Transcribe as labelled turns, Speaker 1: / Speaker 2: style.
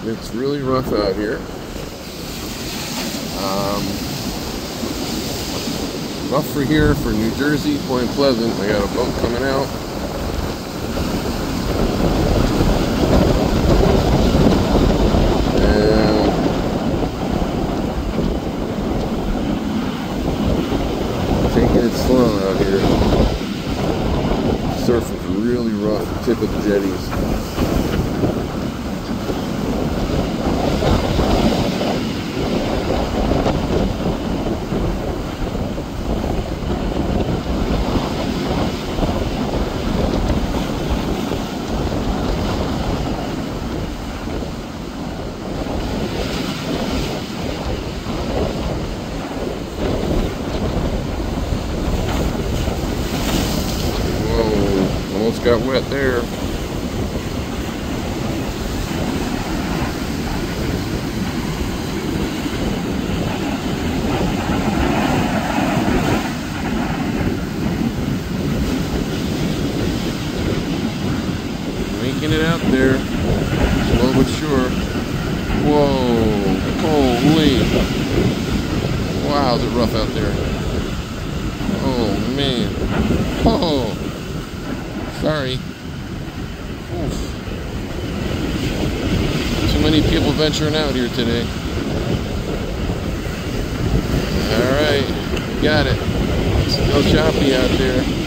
Speaker 1: It's really rough out here. Rough for here, for New Jersey, Point Pleasant. I got a boat coming out. And taking it slow out here. Surf is really rough, the tip of the jetties. Almost got wet there. Making it out there, slow but sure. Whoa, holy. Wow, is it rough out there. Oh man. Oh. Sorry. Oof. Too many people venturing out here today. Alright, got it. It's still choppy out there.